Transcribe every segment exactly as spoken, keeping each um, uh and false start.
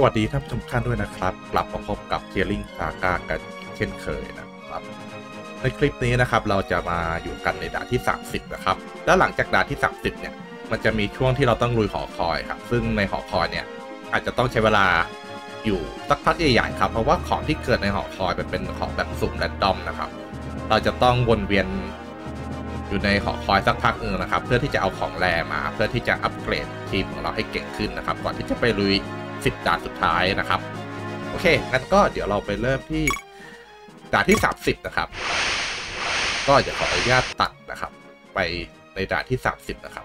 วัสดีท่านผู้ชมทุกท่านด้วยนะครับกลับมาพบกับ Killing Saga กันอีกเช่นเคยนะครับในคลิปนี้นะครับเราจะมาอยู่กันในด่านที่สามสิบนะครับแล้วหลังจากด่านที่สามสิบเนี่ยมันจะมีช่วงที่เราต้องลุยหอคอยครับซึ่งในหอคอยเนี่ยอาจจะต้องใช้เวลาอยู่สักพักใหญ่ๆครับเพราะว่าของที่เกิดในหอคอยมันเป็นของแบบสุ่มแรนดอมนะครับเราจะต้องวนเวียนอยู่ในหอคอยสักพักหนึ่งนะครับเพื่อที่จะเอาของแรมาเพื่อที่จะอัปเกรดทีมของเราให้เก่งขึ้นนะครับก่อนที่จะไปลุยสิบด่านสุดท้ายนะครับโอเคงั้นก็เดี๋ยวเราไปเริ่มที่ด่านที่สามสิบนะครับก็จะขออนุญาตตัดนะครับไปในด่านที่สามสิบนะครับ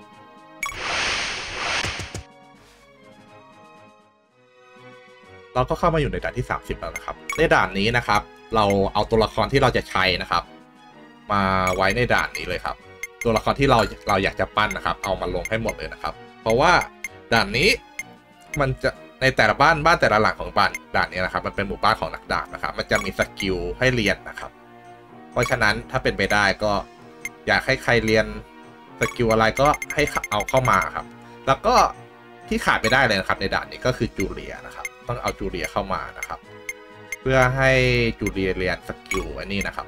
เราก็เข้ามาอยู่ในด่านที่สามสิบแล้วนะครับในด่านนี้นะครับเราเอาตัวละครที่เราจะใช้นะครับมาไว้ในด่านนี้เลยครับตัวละครที่เราเราอยากจะปั้นนะครับเอามาลงให้หมดเลยนะครับเพราะว่าด่านนี้มันจะในแต่ละบ้านบ้านแต่ละหลังของบ้านด่านนี้นะครับมันเป็นหมู่บ้านของนักดาบนะครับมันจะมีสกิลให้เรียนนะครับเพราะฉะนั้นถ้าเป็นไปได้ก็อยากให้ใครเรียนสกิลอะไรก็ให้เอาเข้ามาครับแล้วก็ที่ขาดไม่ได้เลยนะครับในด่านนี้ก็คือจูเลียนะครับต้องเอาจูเลียเข้ามานะครับเพื่อให้จูเลียเรียนสกิลอันนี้นะครับ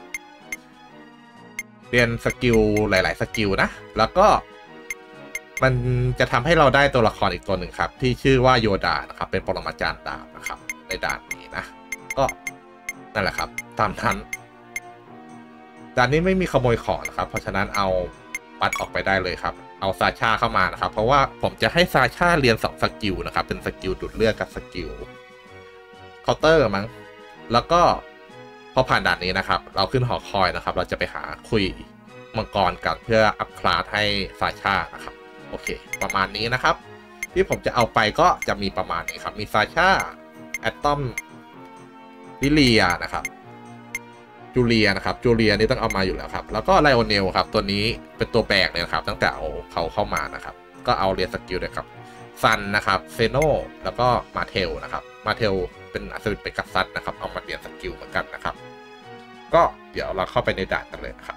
เรียนสกิลหลายๆสกิลนะแล้วก็มันจะทำให้เราได้ตัวละครอีกตัวหนึ่งครับที่ชื่อว่าโยดานะครับเป็นปรมาจารย์ดาบนะครับในด่านนี้นะก็นั่นแหละครับตามนั้นด่านนี้ไม่มีขโมยของนะครับเพราะฉะนั้นเอาปัดออกไปได้เลยครับเอาซาชาเข้ามานะครับเพราะว่าผมจะให้ซาชาเรียนสองสกิลนะครับเป็นสกิลดูดเลือดกับสกิลเคาน์เตอร์มั้งแล้วก็พอผ่านด่านนี้นะครับเราขึ้นหอคอยนะครับเราจะไปหาคุยมังกรกันเพื่ออัพคลาสให้ซาชานะครับโอเคประมาณนี้นะครับที่ผมจะเอาไปก็จะมีประมาณนี้ครับมีซาชาแอตตอมลิเลียนะครับจูเลียนะครับจูเลียนี่ต้องเอามาอยู่แล้วครับแล้วก็ไลโอเนลครับตัวนี้เป็นตัวแบกเลยนะครับตั้งแต่เอาเขาเข้ามานะครับก็เอาเรียนสกิลเลยครับซันนะครับเซโนแล้วก็มาเทลนะครับมาเทลเป็นอัศวินเป็นกัสซัตนะครับเอามาเรียนสกิลเหมือนกันนะครับก็เดี๋ยวเราเข้าไปในด่านกันเลยนะครับ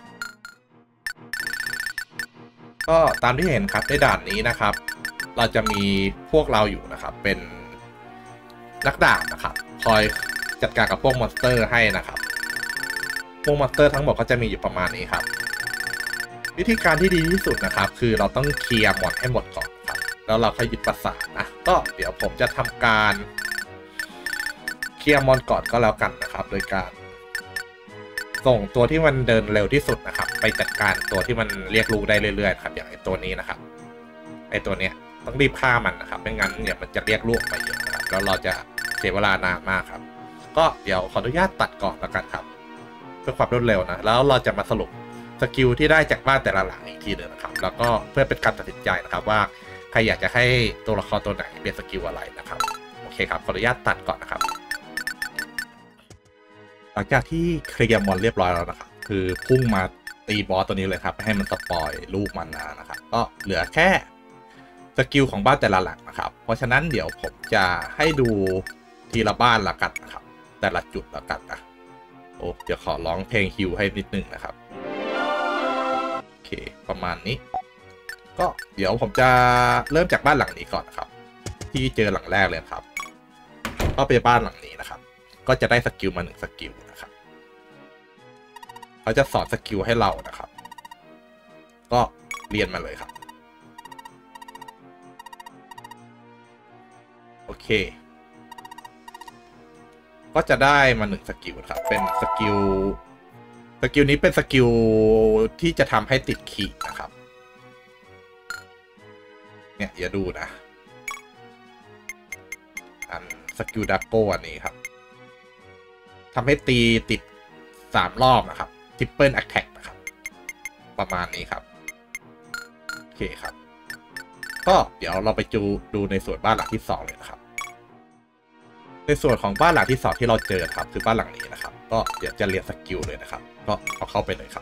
ก็ตามที่เห็นครับในด่านนี้นะครับเราจะมีพวกเราอยู่นะครับเป็นนักดาบนะครับคอยจัดการกับพวกมอนสเตอร์ให้นะครับพวกมอนสเตอร์ทั้งหมดก็จะมีอยู่ประมาณนี้ครับวิธีการที่ดีที่สุดนะครับคือเราต้องเคลียร์มอนให้หมดก่อนครับแล้วเราค่อยยึดปราสาทนะก็เดี๋ยวผมจะทำการเคลียร์มอนก่อนก็แล้วกันนะครับโดยการส่งตัวที่มันเดินเร็วที่สุดนะครับไปจัดการตัวที่มันเรียกลูกได้เรื่อยๆครับอย่างไอตัวนี้นะครับไอตัวเนี้ยต้องรีบฆ่ามันนะครับไม่งั้นเนี่ยมันจะเรียกลูกไปเยอะนะครับแล้วเราจะเสียเวลานานมากครับก็เดี๋ยวขออนุญาตตัดก่อนแล้วกันครับเพื่อความรวดเร็วนะแล้วเราจะมาสรุปสกิลที่ได้จากบ้านแต่ละหลังอีกทีหนึ่งนะครับแล้วก็เพื่อเป็นการตัดสินใจนะครับว่าใครอยากจะให้ตัวละครตัวไหนเป็นสกิลอะไรนะครับโอเคครับขออนุญาตตัดก่อนนะครับหลังจากที่เคลียร์มอนเรียบร้อยแล้วนะครับคือพุ่งมาตีบอสตัวนี้เลยครับให้มันสปอยลูกมันนะครับก็เหลือแค่สกิลของบ้านแต่ละหลังนะครับเพราะฉะนั้นเดี๋ยวผมจะให้ดูทีละบ้านละกันนะครับแต่ละจุดละกันนะโอ้เดี๋ยวขอร้องเพลงฮิวให้นิดนึงนะครับโอเคประมาณนี้ก็เดี๋ยวผมจะเริ่มจากบ้านหลังนี้ก่อนนะครับที่เจอหลังแรกเลยครับก็ไปบ้านหลังนี้นะครับก็จะได้สกิลมาหนึ่งสกิลนะครับเขาจะสอนสกิลให้เรานะครับก็เรียนมาเลยครับโอเคก็จะได้มาหนึ่งสกิลครับเป็นสกิลสกิลนี้เป็นสกิลที่จะทำให้ติดขีดนะครับเนี่ยอย่าดูนะอันสกิลดักโก้อันนี้ครับทำให้ตีติดสามรอบนะครับทริปเปิลแอคแท็กนะครับประมาณนี้ครับโอเคครับก็เดี๋ยวเราไปดูดูในส่วนบ้านหลังที่สองเลยนะครับในส่วนของบ้านหลังที่สองที่เราเจอครับคือบ้านหลังนี้นะครับก็เดี๋ยวจะเรียนสกิลเลยนะครับก็เอาเข้าไปเลยครับ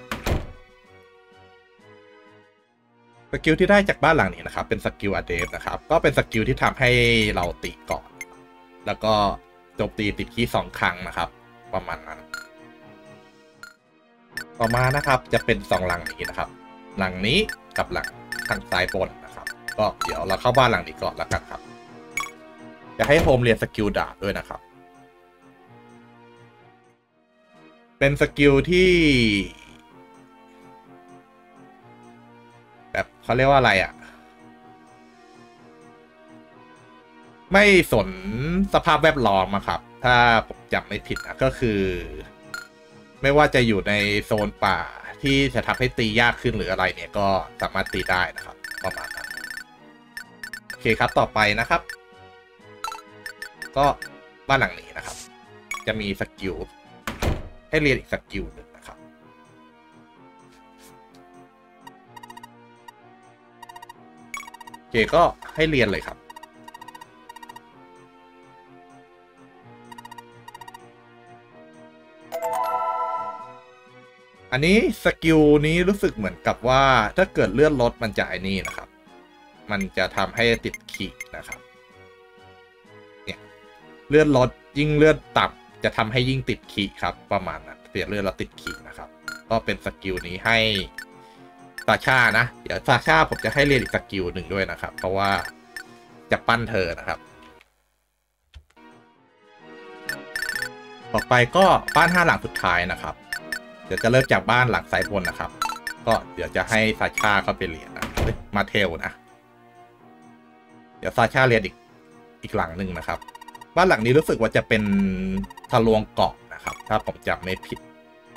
สกิลที่ได้จากบ้านหลังนี้นะครับเป็นสกิลอะเดฟนะครับก็เป็นสกิลที่ทำให้เราตีก่อนแล้วก็โจมตีติดคีย์สองครั้งนะครับประมาณนั้นต่อมานะครับจะเป็นสองหลังนี้นะครับหลังนี้กับหลังทางซ้ายบนนะครับก็เดี๋ยวเราเข้าบ้านหลังนี้ก่อนแล้วกันครับจะให้โฮมเรียนสกิลดาบด้วยนะครับเป็นสกิลที่แบบเขาเรียกว่าอะไรอะไม่สนสภาพแวดล้อมอะครับถ้าผมจำไม่ผิดนะก็คือไม่ว่าจะอยู่ในโซนป่าที่จะทำให้ตียากขึ้นหรืออะไรเนี่ยก็สามารถตีได้นะครับประมาณนั้นโอเคครับต่อไปนะครับก็บ้านหลังนี้นะครับจะมีสกิลให้เรียนอีกสกิลหนึ่งนะครับโอเคก็ให้เรียนเลยครับอันนี้สกิลนี้รู้สึกเหมือนกับว่าถ้าเกิดเลื่อนรถมันจะไอ้นี่นะครับมันจะทำให้ติดขีดนะครับเนี่ยเลื่อนรถยิ่งเลื่อนต่ำจะทำให้ยิ่งติดขีดครับประมาณนั้นเสียเลื่อนแล้วติดขีดนะครับก็เป็นสกิลนี้ให้ซาชานะเดี๋ยวซาชาผมจะให้เรียนอีกสกิลหนึ่งด้วยนะครับเพราะว่าจะปั้นเธอนะครับต่อไปก็บ้านห้าหลังสุดท้ายนะครับเดี๋ยวจะเริ่มจากบ้านหลังซ้ายบนนะครับก็เดี๋ยวจะให้ซาชาเข้าไปเรียนนะมาเทลนะเดี๋ยวซาชาเรียนอีกอีกหลังหนึ่งนะครับบ้านหลังนี้รู้สึกว่าจะเป็นทะลวงเกาะนะครับถ้าผมจำไม่ผิด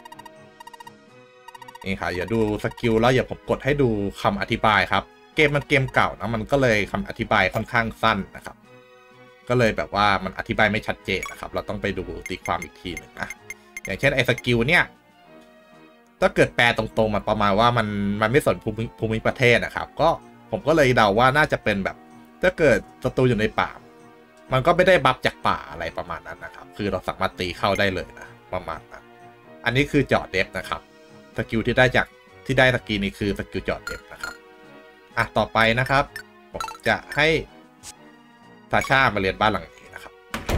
นี่ค่ะอย่าดูสกิลแล้วอย่าผมกดให้ดูคำอธิบายครับเกมมันเกมเก่านะมันก็เลยคำอธิบายค่อนข้างสั้นนะครับก็เลยแบบว่ามันอธิบายไม่ชัดเจนนะครับเราต้องไปดูตีความอีกทีหนึ่งนะอย่างเช่นไอ้สกิลเนี่ยถ้าเกิดแปลตรงๆมันประมาณว่ามันมันไม่สนภูมิภูมิประเทศนะครับก็ผมก็เลยเดาว่าน่าจะเป็นแบบถ้าเกิดศัตรูอยู่ในป่ามันก็ไม่ได้บัฟจากป่าอะไรประมาณนั้นนะครับคือเราสามารถตีเข้าได้เลยนะประมาณนั้นอันนี้คือเจาะเดฟนะครับสกิลที่ได้จากที่ได้ตะกี้นี้คือสกิลเจาะเดฟนะครับอ่ะต่อไปนะครับผมจะให้ซาชามาเรียนบ้านหลังนี้นะครับ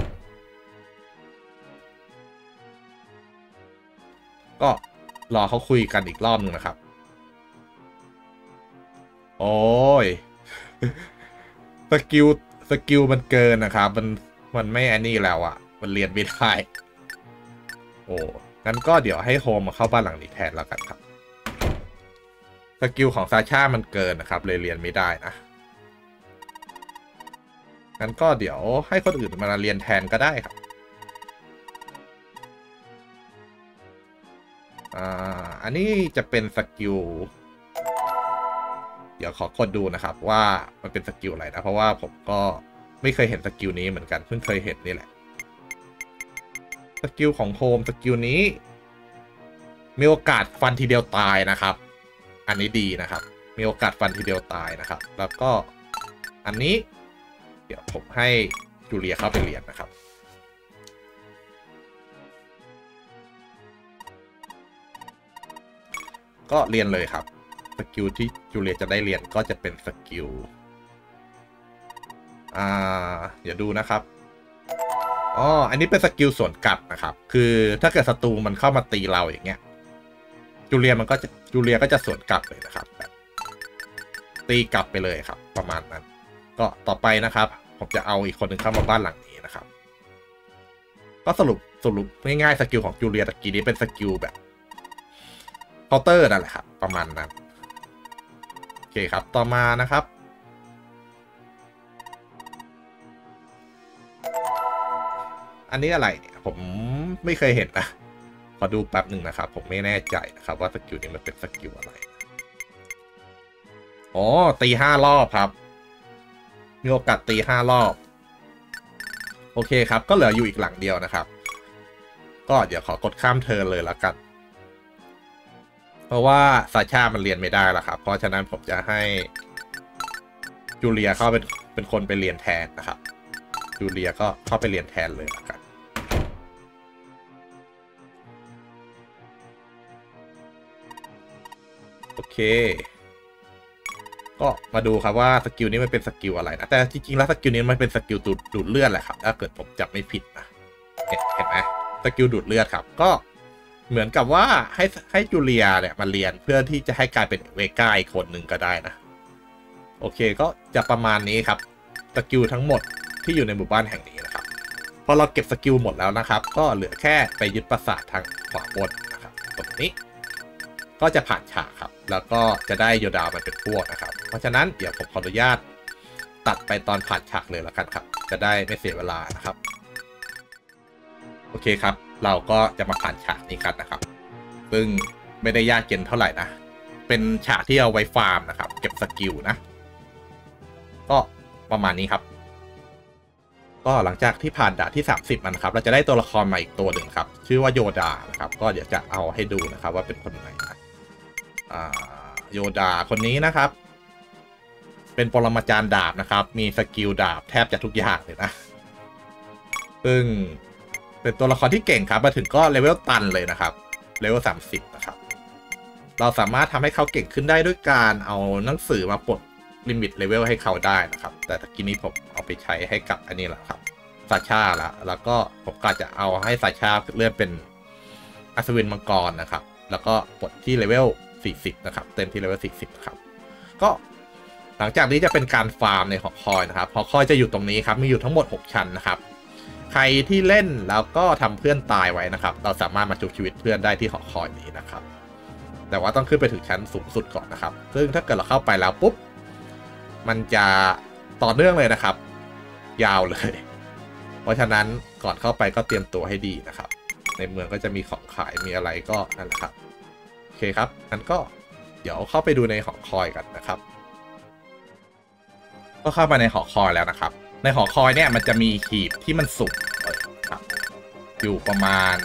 ก็รอเขาคุยกันอีกรอบหนึ่งนะครับโอ้ยสกิลสกิลมันเกินนะครับมันมันไม่อันนี้แล้วอ่ะมันเรียนไม่ได้โอ้งั้นก็เดี๋ยวให้โฮมมาเข้าบ้านหลังนี้แทนแล้วกันครับสกิลของซาชามันเกินนะครับเลยเรียนไม่ได้นะงั้นก็เดี๋ยวให้คนอื่นมาเรียนแทนก็ได้ครับอ่าอันนี้จะเป็นสกิลเดี๋ยวขอกดดูนะครับว่ามันเป็นสกิลอะไรนะเพราะว่าผมก็ไม่เคยเห็นสกิลนี้เหมือนกันเพิ่งเคยเห็นนี่แหละสกิลของโฮมสกิลนี้มีโอกาสฟันทีเดียวตายนะครับอันนี้ดีนะครับมีโอกาสฟันทีเดียวตายนะครับแล้วก็อันนี้เดี๋ยวผมให้จูเลียเข้าไปเรียนนะครับก็เรียนเลยครับสกิลที่จูเลียจะได้เรียนก็จะเป็นสกิลอ่าเดี๋ยวดูนะครับอ๋ออันนี้เป็นสกิลสวนกลับนะครับคือถ้าเกิดศัตรูมันเข้ามาตีเราอย่างเงี้ยจูเลียมันก็จะจูเลียก็จะสวนกลับเลยนะครับแบบตีกลับไปเลยครับประมาณนั้นก็ต่อไปนะครับผมจะเอาอีกคนหนึ่งเข้ามาบ้านหลังนี้นะครับก็สรุปสรุปง่ายๆสกิลของจูเลียตะกี้นี้เป็นสกิลแบบเคาน์เตอร์นั่นแหละครับประมาณนั้นโอเคครับต่อมานะครับอันนี้อะไรเนี่ยผมไม่เคยเห็นนะขอดูแป๊บหนึ่งนะครับผมไม่แน่ใจนะครับว่าสกิลนี้มันเป็นสกิลอะไรอ๋อตีห้ารอบครับมีโอกาสตีห้ารอบโอเคครับก็เหลืออยู่อีกหลังเดียวนะครับก็เดี๋ยวขอกดข้ามเทิร์นเลยแล้วกันเพราะว่าซาชามันเรียนไม่ได้แล้วครับเพราะฉะนั้นผมจะให้จูเลียเข้าเป็นเป็นคนไปเรียนแทนนะครับจูเลียก็เข้าไปเรียนแทนเลยแล้วกันโอเคก็มาดูครับว่าสกิลนี้มันเป็นสกิลอะไรนะแต่จริงๆแล้วสกิลนี้มันเป็นสกิลดูดดูดเลือดแหละครับถ้าเกิดผมจำไม่ผิดนะเห็นไหมสกิลดูดเลือดครับก็เหมือนกับว่าให้ให้จูเลียเนี่ยมาเรียนเพื่อที่จะให้กลายเป็นเวก้าอีกคนหนึ่งก็ได้นะโอเคก็จะประมาณนี้ครับสกิลทั้งหมดที่อยู่ในหมู่บ้านแห่งนี้นะครับพอเราเก็บสกิลหมดแล้วนะครับก็เหลือแค่ไปยึดปราสาททางขวาบนนะครับตรงนี้ก็จะผ่านฉากครับแล้วก็จะได้โยดามาเป็นพวกนะครับเพราะฉะนั้นเดี๋ยวผมขออนุญาตตัดไปตอนผ่านฉากเลยแล้วกันครับจะได้ไม่เสียเวลานะครับโอเคครับเราก็จะมาผ่านฉากนี้กันนะครับซึ่งไม่ได้ยากเย็นเท่าไหร่นะเป็นฉากที่เอาไว้ฟาร์มนะครับเก็บสกิลนะก็ประมาณนี้ครับก็หลังจากที่ผ่านด่านที่สามสิบมันครับเราจะได้ตัวละครมาอีกตัวหนึ่งครับชื่อว่าโยดานะครับก็เดี๋ยวจะเอาให้ดูนะครับว่าเป็นคนไหนนะโยดาคนนี้นะครับเป็นปรมาจารย์ดาบนะครับมีสกิลดาบแทบจะทุกอย่างเลยนะซึ่งเป็นตัวละครที่เก่งครับมาถึงก็เลเวลตันเลยนะครับเลเวลสามสิบนะครับเราสามารถทำให้เขาเก่งขึ้นได้ด้วยการเอาหนังสือมาปลดลิมิตเลเวลให้เขาได้นะครับแต่ตะกี้นี้ผมเอาไปใช้ให้กับอันนี้แหละครับซาชาละแล้วก็ผมก็จะเอาให้ซาชาเลื่อนเป็นอัศวินมังกรนะครับแล้วก็ปลดที่เลเวลสี่สิบนะครับเต็มที่เลเวลสี่สิบครับก็หลังจากนี้จะเป็นการฟาร์มในหอคอยนะครับหอคอยจะอยู่ตรงนี้ครับมีอยู่ทั้งหมดหกชั้นนะครับใครที่เล่นแล้วก็ทำเพื่อนตายไว้นะครับเราสามารถมาชุบชีวิตเพื่อนได้ที่หอคอยนี้นะครับแต่ว่าต้องขึ้นไปถึงชั้นสูงสุดก่อนนะครับซึ่งถ้าเกิดเราเข้าไปแล้วปุ๊บมันจะต่อเนื่องเลยนะครับยาวเลยเพราะฉะนั้นก่อนเข้าไปก็เตรียมตัวให้ดีนะครับในเมืองก็จะมีของขายมีอะไรก็นั่นแหละครับโอเคครับงั้นก็เดี๋ยวเข้าไปดูในหอคอยกันนะครับก็เข้ามาในหอคอยแล้วนะครับในหอคอยเนี่ยมันจะมีหีบที่มันสุ่มครับอยู่ประมาณ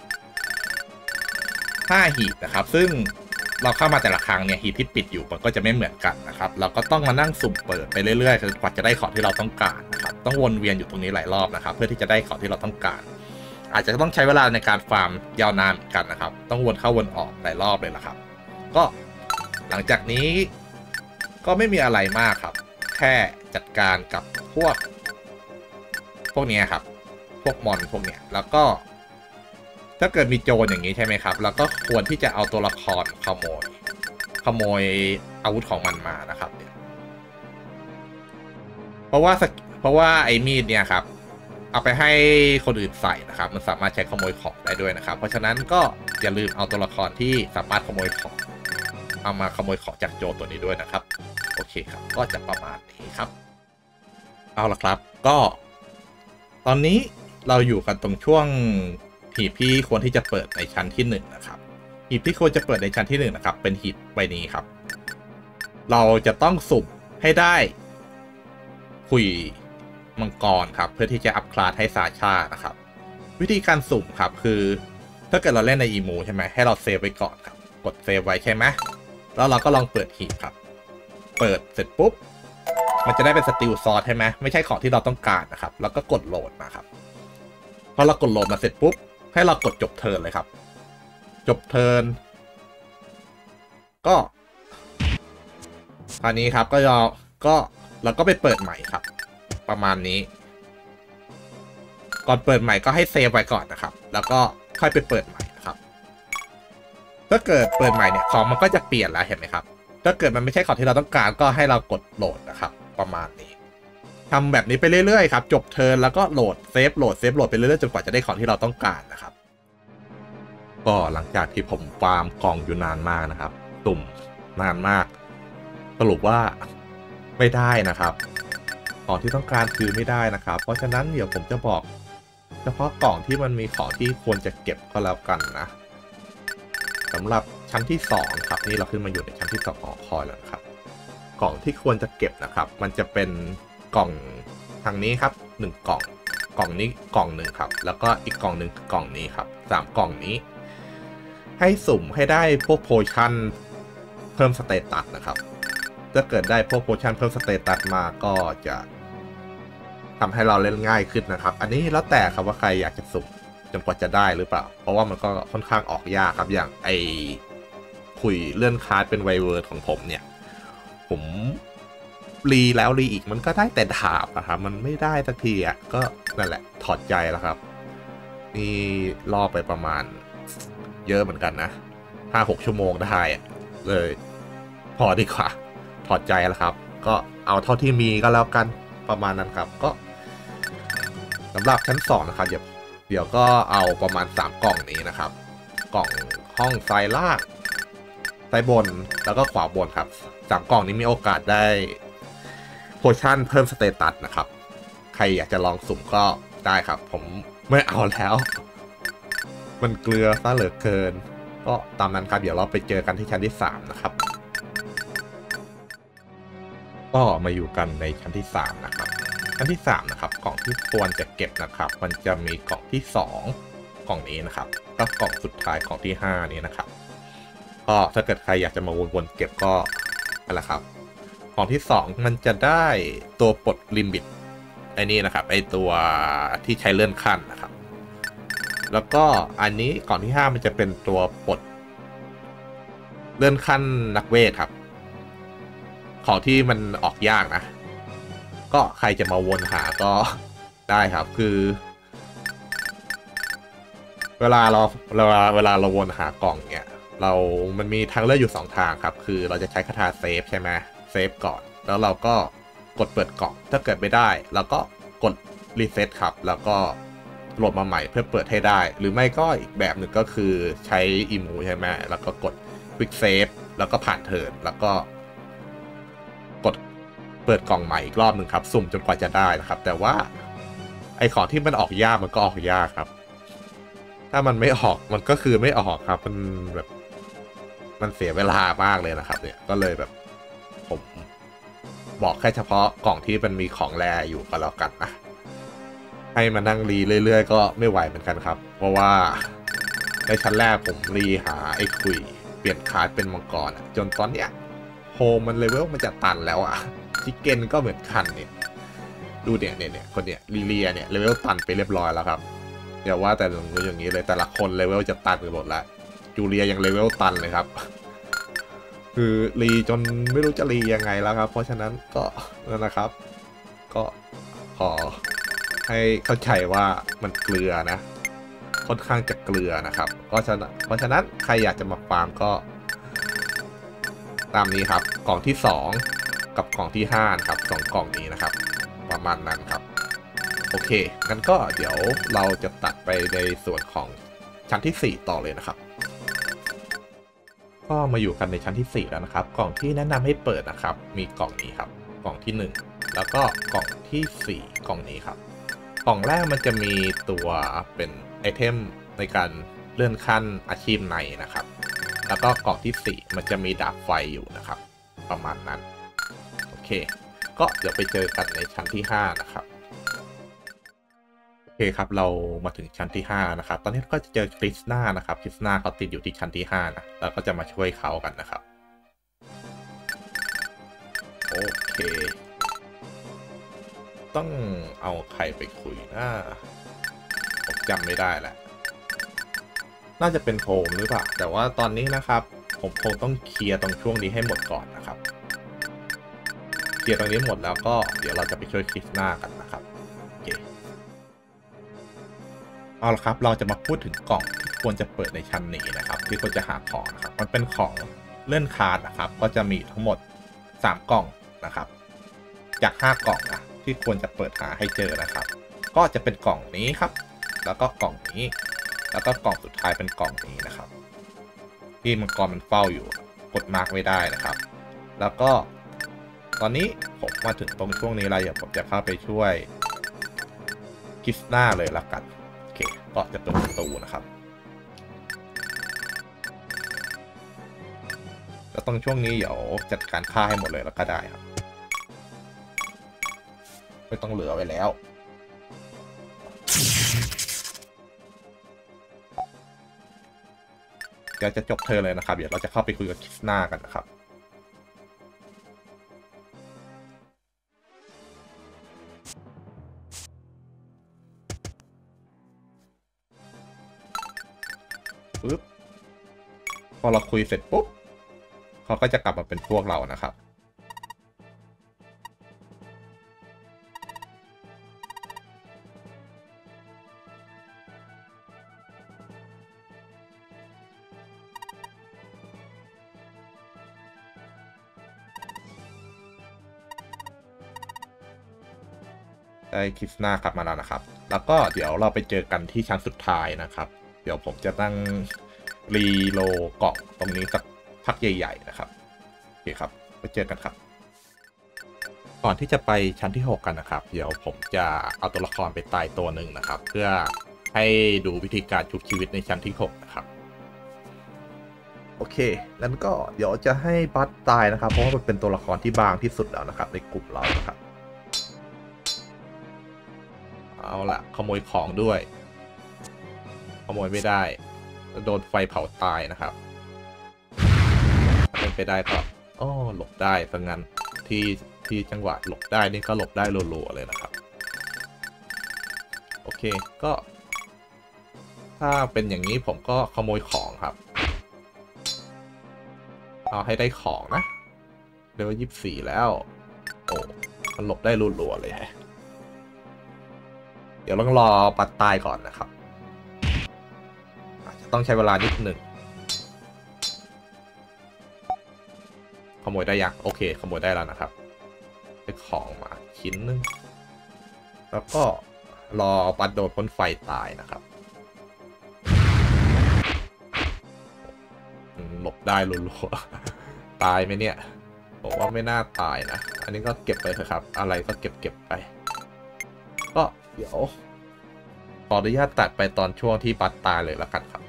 ห้าหีบนะครับซึ่งเราเข้ามาแต่ละครั้งเนี่ยหีบที่ปิดอยู่มันก็จะไม่เหมือนกันนะครับเราก็ต้องมานั่งสุ่มเปิดไปเรื่อยๆจนกว่าจะได้ของที่เราต้องการนะครับต้องวนเวียนอยู่ตรงนี้หลายรอบนะครับเพื่อที่จะได้ของที่เราต้องการอาจจะต้องใช้เวลาในการฟาร์มยาวนานกันนะครับต้องวนเข้าวนออกหลายรอบเลยนะครับก็หลังจากนี้ก็ไม่มีอะไรมากครับแค่จัดการกับพวกพวกนี้ครับพวกมอนพวกเนี้ยแล้วก็ถ้าเกิดมีโจรอย่างนี้ใช่ไหมครับแล้วก็ควรที่จะเอาตัวละครขโมยขโมยอาวุธของมันมานะครับเนี่ยเพราะว่าเพราะว่าไอ้มีดเนี่ยครับเอาไปให้คนอื่นใส่นะครับมันสามารถใช้ขโมยของได้ด้วยนะครับเพราะฉะนั้นก็อย่าลืมเอาตัวละครที่สามารถขโมยของเอามาขโมยของจากโจรตัวนี้ด้วยนะครับโอเคครับก็จะประมาณนี้ครับเอาละครับก็ตอนนี้เราอยู่กันตรงช่วงหีบที่ควรที่จะเปิดในชั้นที่หนึ่งนะครับหีบที่ควรจะเปิดในชั้นที่หนึ่งนะครับเป็นหีบใบนี้ครับเราจะต้องสุ่มให้ได้คุยมังกรครับเพื่อที่จะอัพคลาสให้ซาชานะครับวิธีการสุ่มครับคือถ้าเกิดเราเล่นในอีมูใช่ไหมให้เราเซฟไว้ก่อนครับกดเซฟไว้ใช่ไหมแล้วเราก็ลองเปิดหีบครับเปิดเสร็จปุ๊บมันจะได้เป็นสติลซอสใช่ไหมไม่ใช่ของที่เราต้องการนะครับแล้วก็กดโหลดมาครับพอเรากดโหลดมาเสร็จปุ๊บให้เรากดจบเทิร์นเลยครับจบเทิร์นก็อันนี้ครับก็ยอก็เราก็ไปเปิดใหม่ครับประมาณนี้ก่อนเปิดใหม่ก็ให้เซฟไว้ก่อนนะครับแล้วก็ค่อยไปเปิดใหม่นะครับถ้าเกิดเปิดใหม่เนี่ยของมันก็จะเปลี่ยนแล้วเห็นไหมครับถ้าเกิดมันไม่ใช่ของที่เราต้องการก็ให้เรากดโหลดนะครับประมาณนี้ทำแบบนี้ไปเรื่อยๆครับจบเทิร์นแล้วก็โหลดเซฟโหลดเซฟโหลดไปเรื่อยๆจนกว่าจะได้ของที่เราต้องการนะครับก็หลังจากที่ผมฟาร์มกล่องอยู่นานมากนะครับตุ่มนานมากสรุปว่าไม่ได้นะครับของที่ต้องการคือไม่ได้นะครับเพราะฉะนั้นเดี๋ยวผมจะบอกเฉพาะกล่องที่มันมีของที่ควรจะเก็บก็แล้วกันนะสำหรับชั้นที่สองครับนี่เราขึ้นมาอยู่ในชั้นที่สองของคอยแล้วครับกล่องที่ควรจะเก็บนะครับมันจะเป็นกล่องทางนี้ครับหนึ่งกล่องกล่องนี้กล่องหนึ่งครับแล้วก็อีกกล่องหนึ่งกล่องนี้ครับสามกล่องนี้ให้สุ่มให้ได้พวกโพชั่นเพิ่มสเตตัสนะครับถ้าเกิดได้พวกโพชั่นเพิ่มสเตตัสมาก็จะทำให้เราเล่นง่ายขึ้นนะครับอันนี้แล้วแต่ครับว่าใครอยากจะสุ่มจนกว่าจะได้หรือเปล่าเพราะว่ามันก็ค่อนข้างออกยากครับอย่างไอคุยเลื่อนคาร์ดเป็นไวเวิร์ดของผมเนี่ยผมรีแล้วรีอีกมันก็ได้แต่ดาบอะครับมันไม่ได้สักทีอ่ะก็นั่นแหละถอดใจแล้วครับนี่ล่อไปประมาณเยอะเหมือนกันนะห้าหกชั่วโมงได้อะเลยพอดีกว่าถอดใจแล้วครับก็เอาเท่าที่มีก็แล้วกันประมาณนั้นครับก็สำหรับชั้นสองนะครับเดี๋ยวเดี๋ยวก็เอาประมาณสามกล่องนี้นะครับ กล่องห้องซ้ายล่างซ้ายบนแล้วก็ขวาบนครับสามกล่องนี้มีโอกาสได้โพชั่นเพิ่มสเตตัสนะครับใครอยากจะลองสุ่มก็ได้ครับผมไม่เอาแล้วมันเกลือซะเหลือเกินก็ตามนั้นครับเดี๋ยวเราไปเจอกันที่ชั้นที่สามนะครับก็มาอยู่กันในชั้นที่สามนะครับชั้นที่สามนะครับกล่องที่ควรจะเก็บนะครับมันจะมีกล่องที่สองกล่องนี้นะครับก็กล่องสุดท้ายกล่องที่ห้านี้นะครับก็ถ้าเกิดใครอยากจะมาวนๆเก็บก็นั่นแหละครับกล่องที่สองมันจะได้ตัวปลดลิมิตไอ้นี่นะครับไอ้ตัวที่ใช้เลื่อนขั้นนะครับแล้วก็อันนี้กล่องที่ห้ามันจะเป็นตัวปลดเลื่อนขั้นนักเวทครับของที่มันออกยากนะก็ใครจะมาวนหาก็ได้ครับคือเวลาเราเวลาเวลาเราวนหากล่องเนี่ยเรามันมีทางเลือกอยู่สองทางครับคือเราจะใช้คาถาเซฟใช่ไหมเซฟก่อนแล้วเราก็กดเปิดกล่องถ้าเกิดไม่ได้เราก็กดรีเซ็ตครับแล้วก็โหลดมาใหม่เพื่อเปิดให้ได้หรือไม่ก็อีกแบบหนึ่งก็คือใช้อีมูใช่ไหมแล้วก็กดควิกเซฟแล้วก็ผ่านเทิร์นแล้วก็กดเปิดกล่องใหม่อีกรอบหนึ่งครับสุ่มจนกว่าจะได้นะครับแต่ว่าไอของที่มันออกยากมันก็ออกยากครับถ้ามันไม่ออกมันก็คือไม่ออกครับมันแบบมันเสียเวลามากเลยนะครับเนี่ยก็เลยแบบผมบอกแค่เฉพาะกล่องที่มันมีของแรอยู่ก็แล้วกันนะให้มานั่งรีเรื่อยๆก็ไม่ไหวเหมือนกันครับเพราะว่าในชั้นแรกผมรีหาไอ้คุยเปลี่ยนคาร์ดเป็นมังกรจนตอนเนี้ยโฮมันเลเวลมันจะตันแล้วอ่ะชิคเก้นก็เหมือนกันเนี่ยดูเนี่ยเนี่ยเนี่ยคนเนี่ยลีเลียเนี่ยเลเวลตันไปเรียบร้อยแล้วครับอย่าว่าแต่อย่างนี้เลยแต่ละคนเลเวลจะตันกันหมดละจูเลียยังเลเวลตันเลยครับคือรีจนไม่รู้จะรียังไงแล้วครับเพราะฉะนั้นก็นั่นแหละครับก็ขอให้เข้าใจว่ามันเกลือนะค่อนข้างจะเกลือนะครับเพราะฉะนั้นเพราะฉะนั้นใครอยากจะมาฟาร์มก็ตามนี้ครับกล่องที่สองกับกล่องที่ห้าครับสองกล่องนี้นะครับประมาณนั้นครับโอเคงั้นก็เดี๋ยวเราจะตัดไปในส่วนของชั้นที่สี่ต่อเลยนะครับก็มาอยู่กันในชั้นที่สี่แล้วนะครับกล่องที่แนะนำให้เปิดนะครับมีกล่องนี้ครับกล่องที่หนึ่งแล้วก็กล่องที่สี่กล่องนี้ครับกล่องแรกมันจะมีตัวเป็นไอเทมในการเลื่อนขั้นอาชีพในนะครับแล้วก็กล่องที่สี่มันจะมีดาบไฟอยู่นะครับประมาณนั้นโอเคก็เดี๋ยวไปเจอกันในชั้นที่ห้านะครับโอเคครับเรามาถึงชั้นที่ห้านะครับตอนนี้ก็จะเจอคริสนานะครับคริสนาเขาติดอยู่ที่ชั้นที่ห้านะเราก็จะมาช่วยเขากันนะครับโอเคต้องเอาใครไปคุยนะผมจำไม่ได้แหละน่าจะเป็นโฮมหรือเปล่าแต่ว่าตอนนี้นะครับผมคงต้องเคลียร์ตรงช่วงนี้ให้หมดก่อนนะครับเคลียร์ตรงนี้หมดแล้วก็เดี๋ยวเราจะไปช่วยคริสนากันนะครับโอเคเอาละครับเราจะมาพูดถึงกล่องที่ควรจะเปิดในชั้นนี้นะครับที่ควรจะหาของนะครับมันเป็นของเลื่อนคาร์ดนะครับก็จะมีทั้งหมดสามกล่องนะครับจากห้ากล่องนะที่ควรจะเปิดหาให้เจอนะครับก็จะเป็นกล่องนี้ครับแล้วก็กล่องนี้แล้วก็กล่องสุดท้ายเป็นกล่องนี้นะครับที่มังกรมันเฝ้าอยู่กดมาร์กไว้ได้นะครับแล้วก็ตอนนี้ผมมาถึงตรงช่วงนี้แล้วเดี๋ยวผมจะเข้าไปช่วยคริสนาเลยละกันโอเคก็จะเปิดประตูนะครับแล้วตรงช่วงนี้เดี๋ยวจัดการฆ่าให้หมดเลยแล้วก็ได้ครับไม่ต้องเหลือไว้แล้วเดี๋ยวจะจบเธอเลยนะครับเดี๋ยวเราจะเข้าไปคุยกับคริสนากันนะครับปึ๊บพอเราคุยเสร็จปุ๊บเขาก็จะกลับมาเป็นพวกเรานะครับได้คริสนากลับมาแล้วนะครับแล้วก็เดี๋ยวเราไปเจอกันที่ชั้นสุดท้ายนะครับเดี๋ยวผมจะตั้งรีโลเกาะตรงนี้สักพักใหญ่ๆนะครับโอเคครับไปเจอกันครับก่อนที่จะไปชั้นที่หกกันนะครับเดี๋ยวผมจะเอาตัวละครไปตายตัวหนึ่งนะครับเพื่อให้ดูวิธีการชุบชีวิตในชั้นที่หกนะครับโอเคงั้นก็เดี๋ยวจะให้บัสตายนะครับเพราะว่ามันเป็นตัวละครที่บางที่สุดแล้วนะครับในกลุ่มเรานะครับเอาละขโมยของด้วยขโมยไม่ได้โดนไฟเผาตายนะครับเป็นไปได้ก็อ๋อหลบได้ซะงั้นที่ที่จังหวะหลบได้นี่ก็หลบได้รัวๆเลยนะครับโอเคก็ถ้าเป็นอย่างนี้ผมก็ขโมยของครับเอาให้ได้ของนะเดี๋ยวยี่สิบสี่แล้วโอ้มันหลบได้รัวๆเลยฮะเดี๋ยวต้องรอปัดตายก่อนนะครับอาจจะต้องใช้เวลานิดหนึ่งขโมยได้ยังโอเคขโมยได้แล้วนะครับได้ของมาชิ้นนึงแล้วก็รอปัดโดนพ่นไฟตายนะครับหลบได้รัวๆตายไหมเนี่ยผมว่าไม่น่าตายนะอันนี้ก็เก็บไปเถอะครับอะไรก็เก็บเก็บไปก็เดี๋ยวขออนุญาตตัดไปตอนช่วงที่บัตตายเลยละกันครับ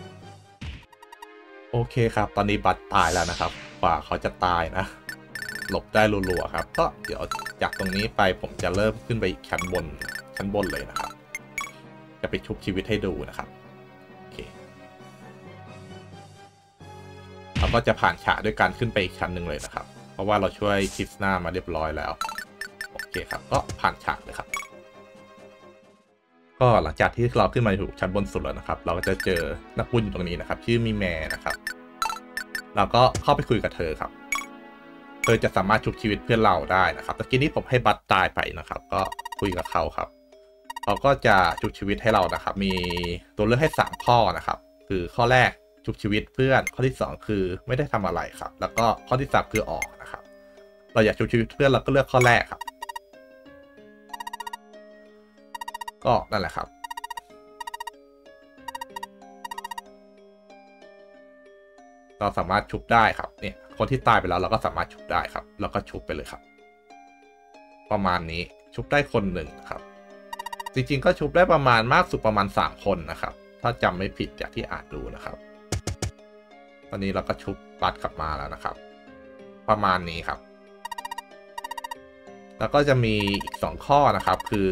โอเคครับตอนนี้บัตตายแล้วนะครับกว่าเขาจะตายนะหลบได้รัวๆครับก็เดี๋ยวจากตรงนี้ไปผมจะเริ่มขึ้นไปอีกชั้นบนชั้นบนเลยนะครับจะไปชุบชีวิตให้ดูนะครับโอเคเราก็จะผ่านฉากด้วยการขึ้นไปอีกชั้นหนึ่งเลยนะครับเพราะว่าเราช่วยคริสนามาเรียบร้อยแล้วโอเคครับก็ผ่านฉากเลยครับก็หลังจากที่เราขึ้นมาอยู่ชั้นบนสุดแล้วนะครับเราก็จะเจอนักบุญอยู่ตรงนี้นะครับชื่อมีแม่นะครับเราก็เข้าไปคุยกับเธอครับเธอจะสามารถชุบชีวิตเพื่อนเราได้นะครับตะกี้นี้ผมให้บัตตายไปนะครับก็คุยกับเขาครับเขาก็จะชุบชีวิตให้เรานะครับมีตัวเลือกให้สามข้อนะครับคือข้อแรกชุบชีวิตเพื่อนข้อที่สองคือไม่ได้ทำอะไรครับแล้วก็ข้อที่สามคือออกนะครับเราอยากชุบชีวิตเพื่อนเราก็เลือกข้อแรกครับก็นั่นแหละครับเราสามารถชุบได้ครับเนี่ยคนที่ตายไปแล้วเราก็สามารถชุบได้ครับแล้วก็ชุบไปเลยครับประมาณนี้ชุบได้คนหนึ่งครับจริงๆก็ชุบได้ประมาณมากสุดประมาณสามคนนะครับถ้าจำไม่ผิดจากที่อ่านดูนะครับตอนนี้เราก็ชุบบัตรกลับมาแล้วนะครับประมาณนี้ครับแล้วก็จะมีอีกสองข้อนะครับคือ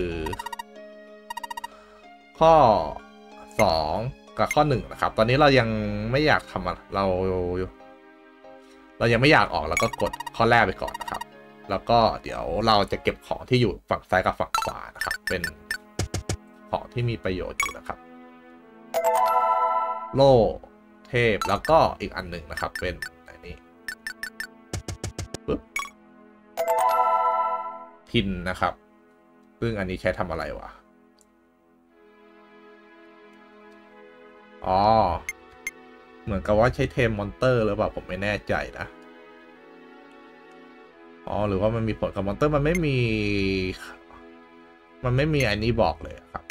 ข้อสองกับข้อหนึ่งนะครับตอนนี้เรายังไม่อยากทำเราเรายังไม่อยากออกแล้วก็กดข้อแรกไปก่อนนะครับแล้วก็เดี๋ยวเราจะเก็บของที่อยู่ฝั่งซ้ายกับฝั่งขวานะครับเป็นของที่มีประโยชน์อยู่นะครับโล่เทพแล้วก็อีกอันหนึ่งนะครับเป็นอันนี้ปึ๊บทินนะครับซึ่งอันนี้ใช้ทำอะไรวะอ๋อเหมือนกับว่าใช้เทมมอนเตอร์หรือเปล่าผมไม่แน่ใจนะอ๋อหรือว่ามันมีผลกับมอนเตอร์มันไม่มีมันไม่มีอันนี้บอกเลยครับ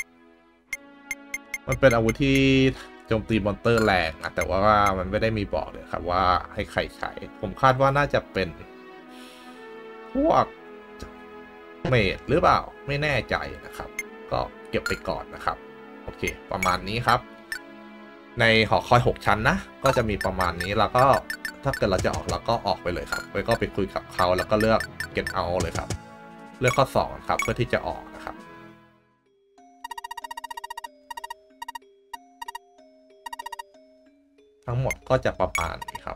มันเป็นอาวุธที่โจมตีมอนเตอร์แรงนะแต่ว่ามันไม่ได้มีบอกเลยครับว่าให้ใครใช้ผมคาดว่าน่าจะเป็นพวกเมจหรือเปล่าไม่แน่ใจนะครับก็เก็บไปก่อนนะครับโอเคประมาณนี้ครับในหอคอยหกชั้นนะก็จะมีประมาณนี้แล้วก็ถ้าเกิดเราจะออกเราก็ออกไปเลยครับไปก็ไปคุยกับเขาแล้วก็เลือกเก็ตเอาเลยครับเลือกข้อสองครับเพื่อที่จะออกนะครับทั้งหมดก็จะประมาณนี้ครับ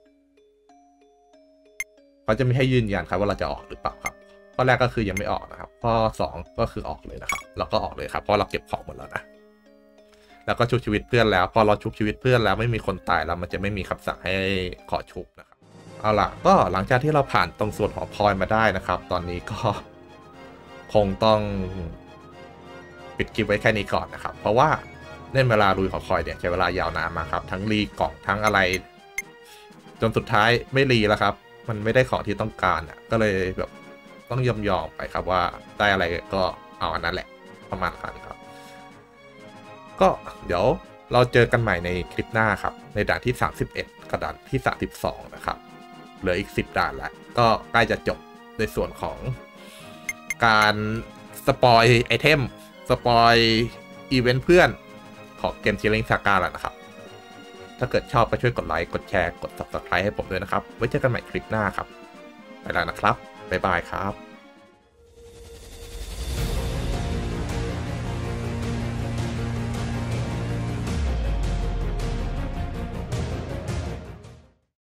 เขาจะมีให้ยืนยันครับว่าเราจะออกหรือเปล่าครับข้อแรกก็คือยังไม่ออกนะครับข้อสองก็คือออกเลยนะครับเราก็ออกเลยครับเพราะเราเก็บของหมดแล้วนะแล้วก็ชุบชีวิตเพื่อนแล้วพอเราชุบชีวิตเพื่อนแล้วไม่มีคนตายแล้วมันจะไม่มีคำสั่งให้ขอชุบนะครับเอาล่ะก็หลังจากที่เราผ่านตรงส่วนหอคอยมาได้นะครับตอนนี้ก็คงต้องปิดคลิปไว้แค่นี้ก่อนนะครับเพราะว่าเล่นเวลาลุยหอคอยเนี่ยใช้เวลายาวนานมากครับทั้งรีกล่องทั้งอะไรจนสุดท้ายไม่รีแล้วครับมันไม่ได้ของที่ต้องการอ่ะก็เลยแบบต้องยอมยอมไปครับว่าได้อะไรก็เอาอันนั้นแหละประมาณนั้นครับก็เดี๋ยวเราเจอกันใหม่ในคลิปหน้าครับในด่านที่สามสิบเอ็ดกับด่านที่สามสิบสองนะครับเหลืออีกสิบด่านแล้วก็ใกล้จะจบในส่วนของการสปอยไอเทมสปอยอีเวนต์เพื่อนของเกม Killing Saga แล้วนะครับถ้าเกิดชอบก็ช่วยกดไลค์กดแชร์กด ซับสไครบ์ ให้ผมด้วยนะครับไว้เจอกันใหม่คลิปหน้าครับไปแล้วนะครับบ๊ายบายครับ